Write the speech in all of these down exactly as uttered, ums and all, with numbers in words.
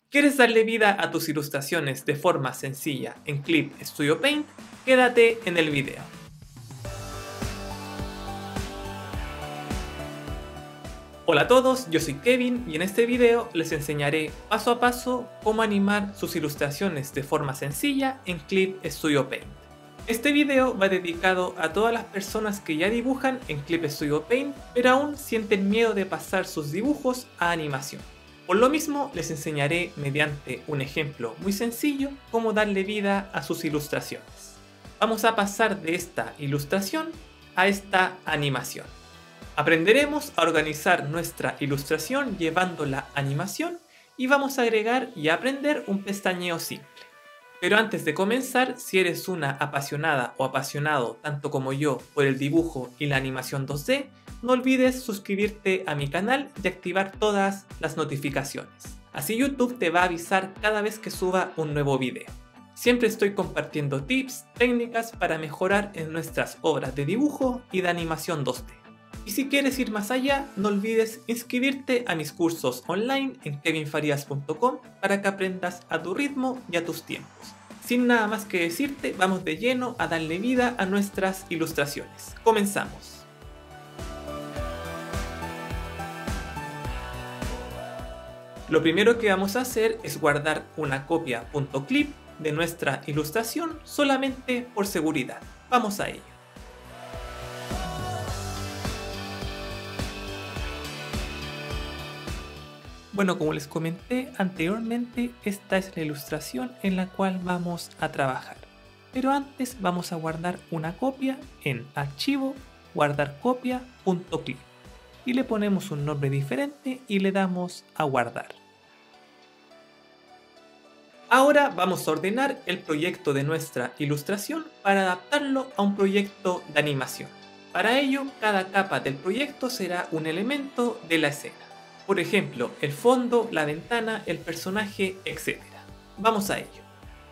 ¿Quieres darle vida a tus ilustraciones de forma sencilla en Clip Studio Paint? Quédate en el video. Hola a todos, yo soy Kevin y en este video les enseñaré paso a paso cómo animar sus ilustraciones de forma sencilla en Clip Studio Paint. Este video va dedicado a todas las personas que ya dibujan en Clip Studio Paint, pero aún sienten miedo de pasar sus dibujos a animación. Por lo mismo, les enseñaré mediante un ejemplo muy sencillo cómo darle vida a sus ilustraciones. Vamos a pasar de esta ilustración a esta animación. Aprenderemos a organizar nuestra ilustración llevando la animación y vamos a agregar y aprender un pestañeo simple. Pero antes de comenzar, si eres una apasionada o apasionado tanto como yo por el dibujo y la animación dos D, no olvides suscribirte a mi canal y activar todas las notificaciones. Así YouTube te va a avisar cada vez que suba un nuevo video. Siempre estoy compartiendo tips, técnicas para mejorar en nuestras obras de dibujo y de animación dos D. Y si quieres ir más allá, no olvides inscribirte a mis cursos online en kevin farias punto com para que aprendas a tu ritmo y a tus tiempos. Sin nada más que decirte, vamos de lleno a darle vida a nuestras ilustraciones. Comenzamos. Lo primero que vamos a hacer es guardar una copia .clip de nuestra ilustración solamente por seguridad. Vamos a ello. Bueno, como les comenté anteriormente, esta es la ilustración en la cual vamos a trabajar. Pero antes vamos a guardar una copia en archivo, guardar copia punto clip. Y le ponemos un nombre diferente y le damos a guardar. Ahora vamos a ordenar el proyecto de nuestra ilustración para adaptarlo a un proyecto de animación. Para ello, cada capa del proyecto será un elemento de la escena. Por ejemplo, el fondo, la ventana, el personaje, etcétera. Vamos a ello.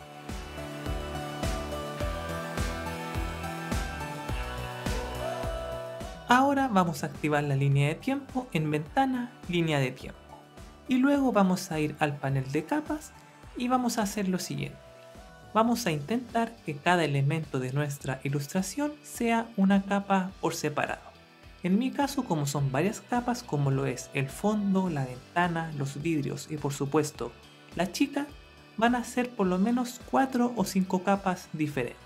Ahora vamos a activar la línea de tiempo en ventana, línea de tiempo. Y luego vamos a ir al panel de capas y vamos a hacer lo siguiente. Vamos a intentar que cada elemento de nuestra ilustración sea una capa por separado. En mi caso, como son varias capas, como lo es el fondo, la ventana, los vidrios y por supuesto la chica, van a ser por lo menos cuatro o cinco capas diferentes.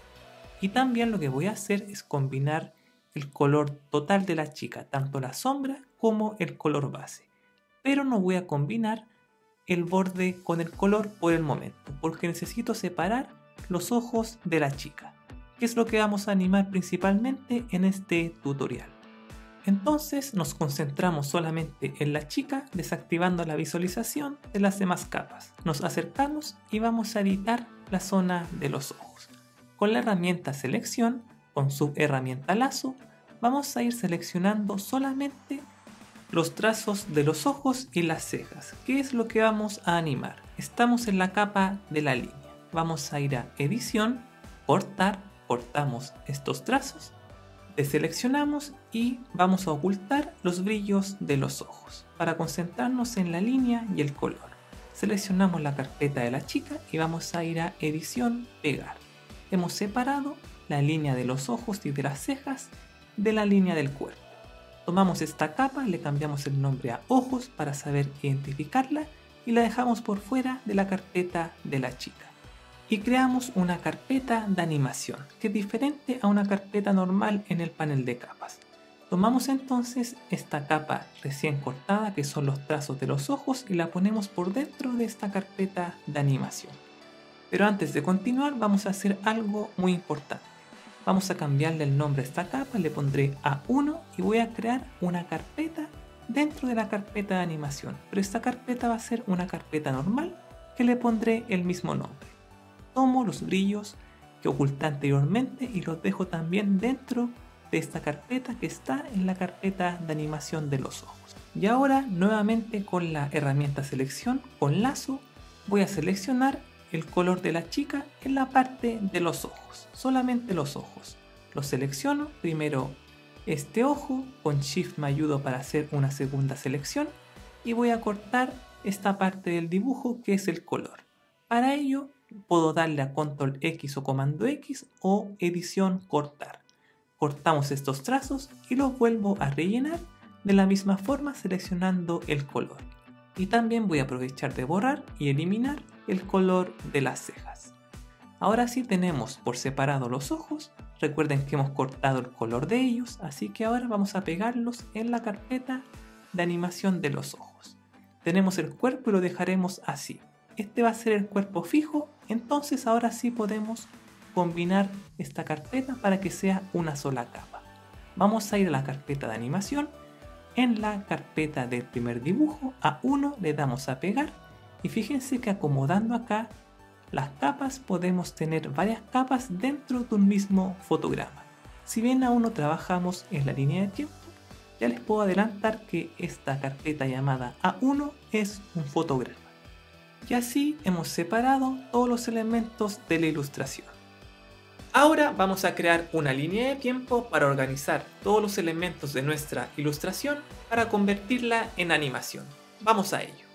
Y también lo que voy a hacer es combinar el color total de la chica, tanto la sombra como el color base. Pero no voy a combinar el borde con el color por el momento, porque necesito separar los ojos de la chica, que es lo que vamos a animar principalmente en este tutorial. Entonces nos concentramos solamente en la chica, desactivando la visualización de las demás capas. Nos acercamos y vamos a editar la zona de los ojos. Con la herramienta selección, con su herramienta lazo, vamos a ir seleccionando solamente los trazos de los ojos y las cejas, que es lo que vamos a animar. Estamos en la capa de la línea. Vamos a ir a edición, cortar, cortamos estos trazos, deseleccionamos y vamos a ocultar los brillos de los ojos para concentrarnos en la línea y el color. Seleccionamos la carpeta de la chica y vamos a ir a edición, pegar. Hemos separado la línea de los ojos y de las cejas de la línea del cuerpo. Tomamos esta capa, le cambiamos el nombre a ojos para saber identificarla y la dejamos por fuera de la carpeta de la chica. Y creamos una carpeta de animación, que es diferente a una carpeta normal en el panel de capas. Tomamos entonces esta capa recién cortada, que son los trazos de los ojos, y la ponemos por dentro de esta carpeta de animación. Pero antes de continuar vamos a hacer algo muy importante. Vamos a cambiarle el nombre a esta capa, le pondré A uno y voy a crear una carpeta dentro de la carpeta de animación. Pero esta carpeta va a ser una carpeta normal que le pondré el mismo nombre. Tomo los brillos que oculté anteriormente y los dejo también dentro de esta carpeta que está en la carpeta de animación de los ojos. Y ahora nuevamente con la herramienta selección, con lazo, voy a seleccionar el color de la chica en la parte de los ojos, solamente los ojos. Los selecciono, primero este ojo, con Shift me ayudo para hacer una segunda selección y voy a cortar esta parte del dibujo que es el color. Para ello puedo darle a control X o comando X o edición cortar. Cortamos estos trazos y los vuelvo a rellenar de la misma forma seleccionando el color. Y también voy a aprovechar de borrar y eliminar el color de las cejas. Ahora sí tenemos por separado los ojos. Recuerden que hemos cortado el color de ellos, así que ahora vamos a pegarlos en la carpeta de animación de los ojos. Tenemos el cuerpo y lo dejaremos así. Este va a ser el cuerpo fijo, entonces ahora sí podemos combinar esta carpeta para que sea una sola capa. Vamos a ir a la carpeta de animación. En la carpeta del primer dibujo, a uno le damos a pegar y fíjense que acomodando acá las capas podemos tener varias capas dentro de un mismo fotograma. Si bien aún no trabajamos en la línea de tiempo, ya les puedo adelantar que esta carpeta llamada A uno es un fotograma. Y así hemos separado todos los elementos de la ilustración. Ahora vamos a crear una línea de tiempo para organizar todos los elementos de nuestra ilustración para convertirla en animación. Vamos a ello.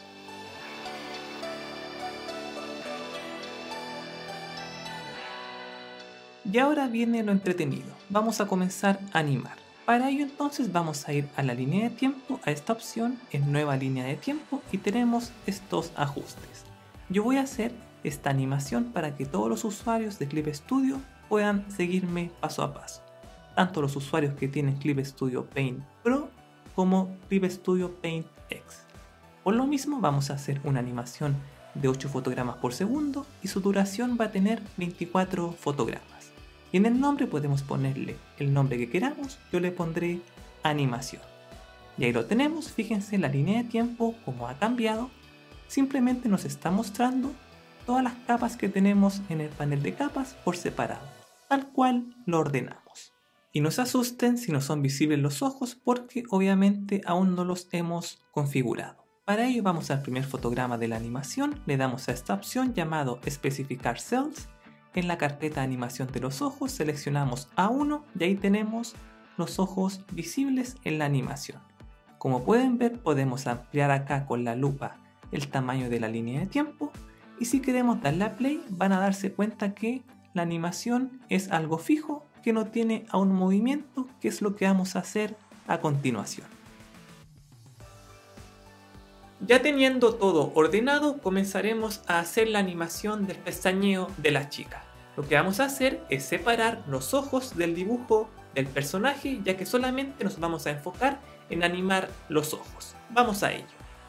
Y ahora viene lo entretenido. Vamos a comenzar a animar. Para ello entonces vamos a ir a la línea de tiempo, a esta opción en nueva línea de tiempo y tenemos estos ajustes. Yo voy a hacer esta animación para que todos los usuarios de Clip Studio puedan seguirme paso a paso. Tanto los usuarios que tienen Clip Studio Paint Pro como Clip Studio Paint X. Por lo mismo vamos a hacer una animación de ocho fotogramas por segundo y su duración va a tener veinticuatro fotogramas. Y en el nombre podemos ponerle el nombre que queramos, yo le pondré animación. Y ahí lo tenemos, fíjense la línea de tiempo como ha cambiado, simplemente nos está mostrando todas las capas que tenemos en el panel de capas por separado, tal cual lo ordenamos. Y no se asusten si no son visibles los ojos porque obviamente aún no los hemos configurado. Para ello vamos al primer fotograma de la animación, le damos a esta opción llamado especificar cells. En la carpeta de animación de los ojos seleccionamos A uno y ahí tenemos los ojos visibles en la animación. Como pueden ver podemos ampliar acá con la lupa el tamaño de la línea de tiempo y si queremos darle a play van a darse cuenta que la animación es algo fijo que no tiene aún movimiento, que es lo que vamos a hacer a continuación. Ya teniendo todo ordenado, comenzaremos a hacer la animación del pestañeo de la chica. Lo que vamos a hacer es separar los ojos del dibujo del personaje, ya que solamente nos vamos a enfocar en animar los ojos. Vamos a ello.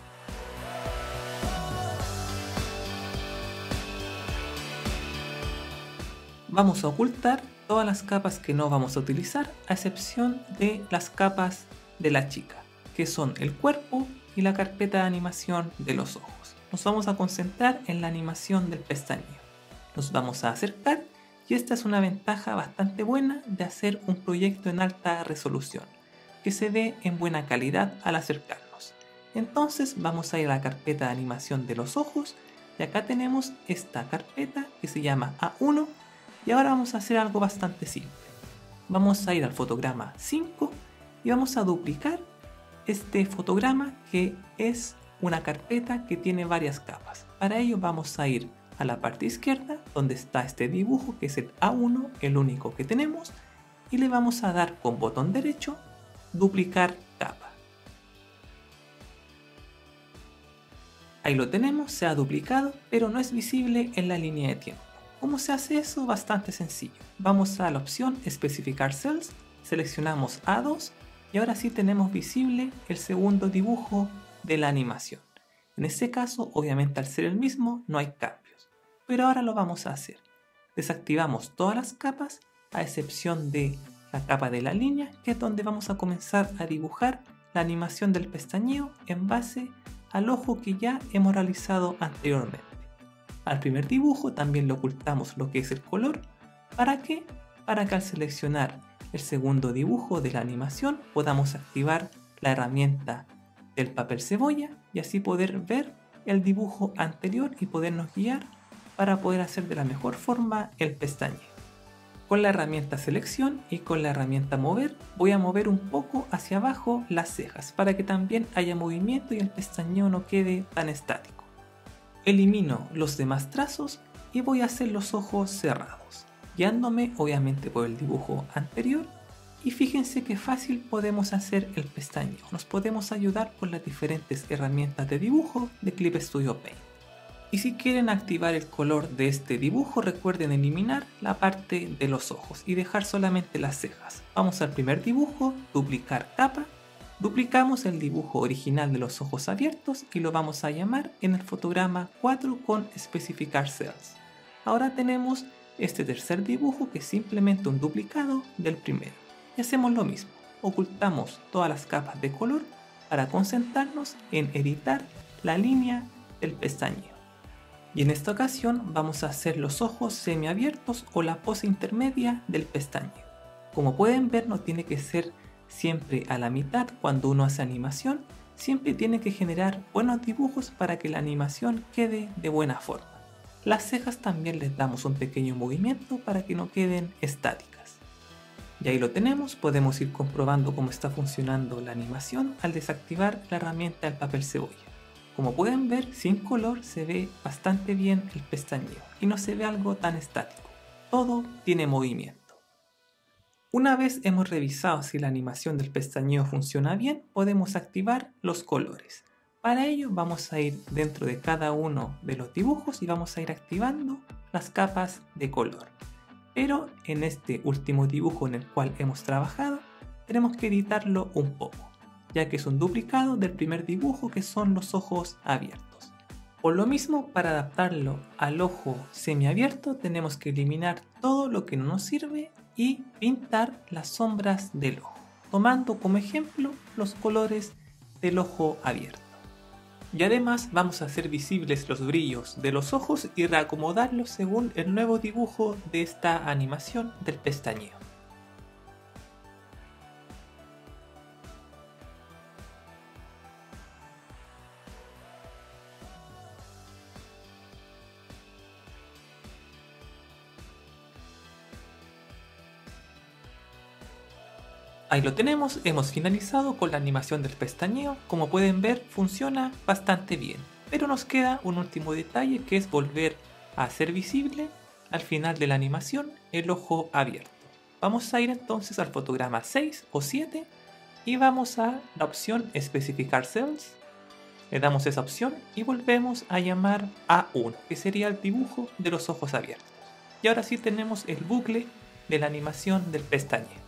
Vamos a ocultar todas las capas que no vamos a utilizar, a excepción de las capas de la chica, que son el cuerpo y la carpeta de animación de los ojos. Nos vamos a concentrar en la animación del pestañeo. Nos vamos a acercar y esta es una ventaja bastante buena de hacer un proyecto en alta resolución, que se ve en buena calidad al acercarnos. Entonces vamos a ir a la carpeta de animación de los ojos y acá tenemos esta carpeta que se llama A uno y ahora vamos a hacer algo bastante simple. Vamos a ir al fotograma cinco y vamos a duplicar este fotograma que es una carpeta que tiene varias capas. Para ello vamos a ir a la parte izquierda donde está este dibujo que es el A uno, el único que tenemos, y le vamos a dar con botón derecho duplicar capa. Ahí lo tenemos, se ha duplicado, pero no es visible en la línea de tiempo. ¿Cómo se hace eso? Bastante sencillo. Vamos a la opción especificar cells, seleccionamos A dos y ahora sí tenemos visible el segundo dibujo de la animación. En este caso, obviamente al ser el mismo, no hay cambios. Pero ahora lo vamos a hacer. Desactivamos todas las capas, a excepción de la capa de la línea, que es donde vamos a comenzar a dibujar la animación del pestañeo en base al ojo que ya hemos realizado anteriormente. Al primer dibujo también le ocultamos lo que es el color. ¿Para qué? Para que al seleccionar el segundo dibujo de la animación podamos activar la herramienta del papel cebolla y así poder ver el dibujo anterior y podernos guiar para poder hacer de la mejor forma el pestañeo. Con la herramienta selección y con la herramienta mover voy a mover un poco hacia abajo las cejas para que también haya movimiento y el pestañeo no quede tan estático. Elimino los demás trazos y voy a hacer los ojos cerrados, guiándome obviamente por el dibujo anterior. Y fíjense qué fácil podemos hacer el pestañeo. Nos podemos ayudar con las diferentes herramientas de dibujo de Clip Studio Paint. Y si quieren activar el color de este dibujo, recuerden eliminar la parte de los ojos y dejar solamente las cejas. Vamos al primer dibujo, duplicar capa, duplicamos el dibujo original de los ojos abiertos y lo vamos a llamar en el fotograma cuatro con especificar cells. Ahora tenemos este tercer dibujo que es simplemente un duplicado del primero. Y hacemos lo mismo, ocultamos todas las capas de color para concentrarnos en editar la línea del pestañeo. Y en esta ocasión vamos a hacer los ojos semiabiertos o la pose intermedia del pestañeo. Como pueden ver, no tiene que ser siempre a la mitad cuando uno hace animación, siempre tiene que generar buenos dibujos para que la animación quede de buena forma. Las cejas también les damos un pequeño movimiento para que no queden estáticas. Y ahí lo tenemos, podemos ir comprobando cómo está funcionando la animación al desactivar la herramienta del papel cebolla. Como pueden ver, sin color se ve bastante bien el pestañeo y no se ve algo tan estático. Todo tiene movimiento. Una vez hemos revisado si la animación del pestañeo funciona bien, podemos activar los colores. Para ello vamos a ir dentro de cada uno de los dibujos y vamos a ir activando las capas de color. Pero en este último dibujo en el cual hemos trabajado, tenemos que editarlo un poco, ya que es un duplicado del primer dibujo que son los ojos abiertos. Por lo mismo, para adaptarlo al ojo semiabierto tenemos que eliminar todo lo que no nos sirve y pintar las sombras del ojo, tomando como ejemplo los colores del ojo abierto. Y además vamos a hacer visibles los brillos de los ojos y reacomodarlos según el nuevo dibujo de esta animación del pestañeo. Ahí lo tenemos, hemos finalizado con la animación del pestañeo. Como pueden ver, funciona bastante bien. Pero nos queda un último detalle, que es volver a hacer visible al final de la animación el ojo abierto. Vamos a ir entonces al fotograma seis o siete y vamos a la opción especificar cells. Le damos esa opción y volvemos a llamar A uno, que sería el dibujo de los ojos abiertos. Y ahora sí tenemos el bucle de la animación del pestañeo.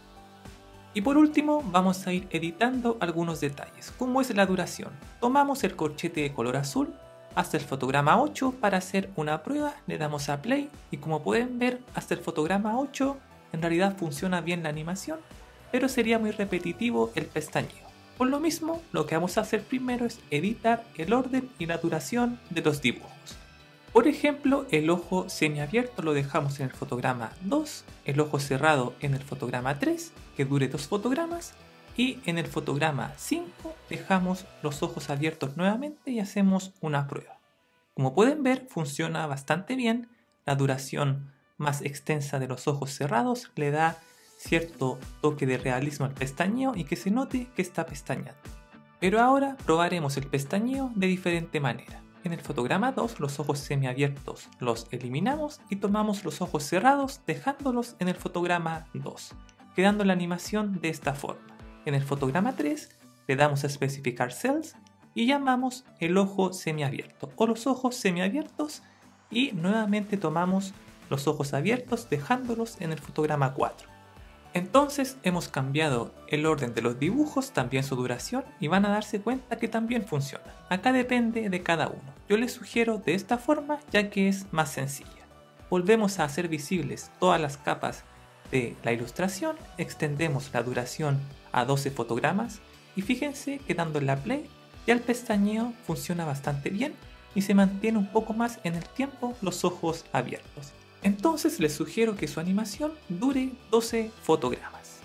Y por último vamos a ir editando algunos detalles, como es la duración. Tomamos el corchete de color azul hasta el fotograma ocho para hacer una prueba, le damos a play y como pueden ver hasta el fotograma ocho en realidad funciona bien la animación, pero sería muy repetitivo el pestañeo. Por lo mismo, lo que vamos a hacer primero es editar el orden y la duración de los dibujos. Por ejemplo, el ojo semiabierto lo dejamos en el fotograma dos, el ojo cerrado en el fotograma tres, que dure dos fotogramas, y en el fotograma cinco dejamos los ojos abiertos nuevamente y hacemos una prueba. Como pueden ver, funciona bastante bien. La duración más extensa de los ojos cerrados le da cierto toque de realismo al pestañeo y que se note que está pestañeando. Pero ahora probaremos el pestañeo de diferente manera. En el fotograma dos los ojos semiabiertos los eliminamos y tomamos los ojos cerrados dejándolos en el fotograma dos, quedando la animación de esta forma. En el fotograma tres le damos a especificar cells y llamamos el ojo semiabierto o los ojos semiabiertos y nuevamente tomamos los ojos abiertos dejándolos en el fotograma cuatro. Entonces hemos cambiado el orden de los dibujos, también su duración, y van a darse cuenta que también funciona. Acá depende de cada uno. Yo les sugiero de esta forma ya que es más sencilla. Volvemos a hacer visibles todas las capas de la ilustración, extendemos la duración a doce fotogramas y fíjense que dándole a play ya el pestañeo funciona bastante bien y se mantiene un poco más en el tiempo los ojos abiertos. Entonces les sugiero que su animación dure doce fotogramas.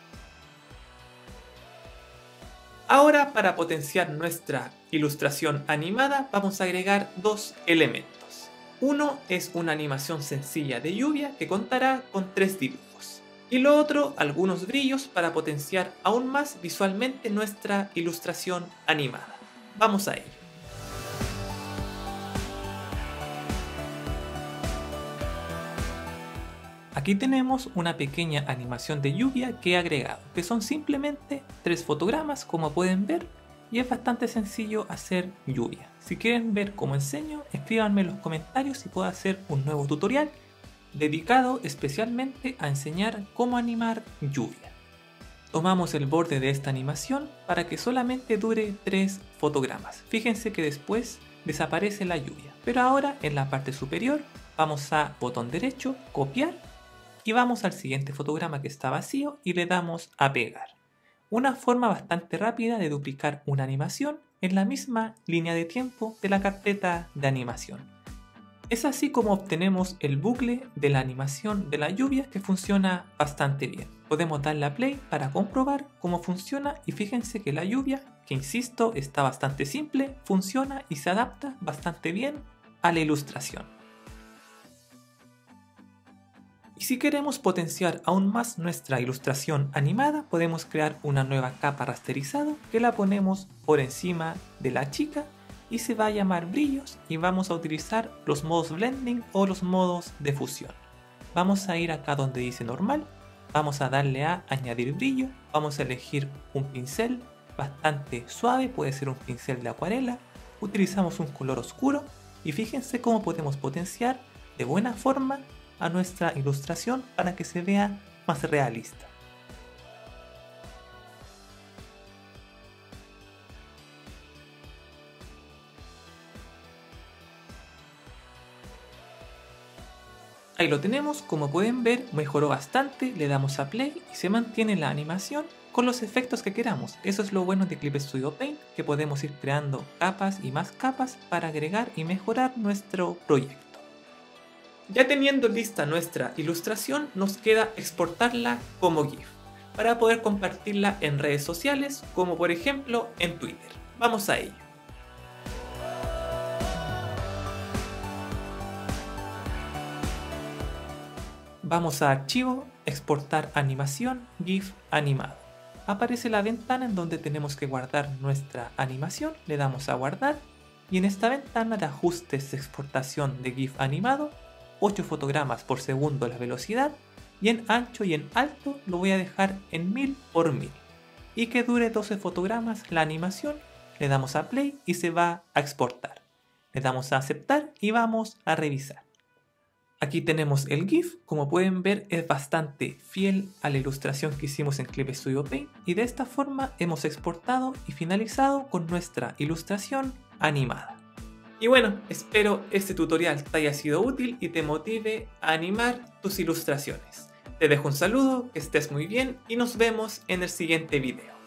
Ahora, para potenciar nuestra ilustración animada, vamos a agregar dos elementos. Uno es una animación sencilla de lluvia que contará con tres dibujos. Y lo otro, algunos brillos para potenciar aún más visualmente nuestra ilustración animada. Vamos a ello. Aquí tenemos una pequeña animación de lluvia que he agregado, que son simplemente tres fotogramas, como pueden ver, y es bastante sencillo hacer lluvia. Si quieren ver cómo enseño, escríbanme en los comentarios y puedo hacer un nuevo tutorial dedicado especialmente a enseñar cómo animar lluvia. Tomamos el borde de esta animación para que solamente dure tres fotogramas. Fíjense que después desaparece la lluvia, pero ahora en la parte superior vamos a botón derecho, copiar, y vamos al siguiente fotograma que está vacío y le damos a pegar. Una forma bastante rápida de duplicar una animación en la misma línea de tiempo de la carpeta de animación. Es así como obtenemos el bucle de la animación de la lluvia, que funciona bastante bien. Podemos darle a play para comprobar cómo funciona y fíjense que la lluvia, que insisto está bastante simple, funciona y se adapta bastante bien a la ilustración. Y si queremos potenciar aún más nuestra ilustración animada, podemos crear una nueva capa rasterizado que la ponemos por encima de la chica y se va a llamar brillos, y vamos a utilizar los modos blending o los modos de fusión. Vamos a ir acá donde dice normal, vamos a darle a añadir brillo, vamos a elegir un pincel bastante suave, puede ser un pincel de acuarela, utilizamos un color oscuro y fíjense cómo podemos potenciar de buena forma a nuestra ilustración para que se vea más realista. Ahí lo tenemos, como pueden ver mejoró bastante, le damos a play y se mantiene la animación con los efectos que queramos. Eso es lo bueno de Clip Studio Paint, que podemos ir creando capas y más capas para agregar y mejorar nuestro proyecto. Ya teniendo lista nuestra ilustración, nos queda exportarla como GIF para poder compartirla en redes sociales, como por ejemplo en Twitter. Vamos a ello. Vamos a Archivo, Exportar Animación, GIF animado. Aparece la ventana en donde tenemos que guardar nuestra animación, le damos a guardar y en esta ventana de ajustes de exportación de GIF animado, ocho fotogramas por segundo la velocidad, y en ancho y en alto lo voy a dejar en mil por mil y que dure doce fotogramas la animación. Le damos a play y se va a exportar, le damos a aceptar y vamos a revisar. Aquí tenemos el GIF, como pueden ver es bastante fiel a la ilustración que hicimos en Clip Studio Paint, y de esta forma hemos exportado y finalizado con nuestra ilustración animada. Y bueno, espero este tutorial te haya sido útil y te motive a animar tus ilustraciones. Te dejo un saludo, que estés muy bien y nos vemos en el siguiente video.